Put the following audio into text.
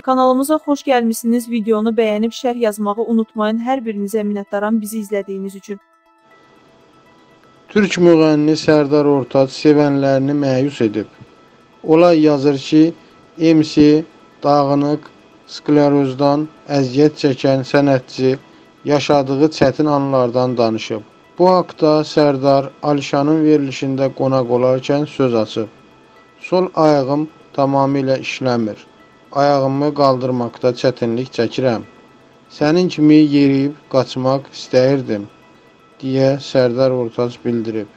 Kanalımıza xoş gəlmişsiniz. Videonu bəyənib şərh yazmağı unutmayın. Hər birinizə minnətdaram bizi izlədiyiniz üçün. Türk müğənni Sərdar Ortaç sevənlərini məyus edib. Olay yazır ki, MC dağınıq sklerozdan əziyyət çəkən sənətçi yaşadığı çətin anlardan danışıb. Bu haqda Sərdar Alişanın verilişində qonaq olarkən söz açıb. Sol ayağım tamamilə işləmir. Ayağımı qaldırmaqda çətinlik çəkirəm. Sənin kimi yeriyib qaçmaq istəyirdim, deyə Sərdar Ortaç bildirib.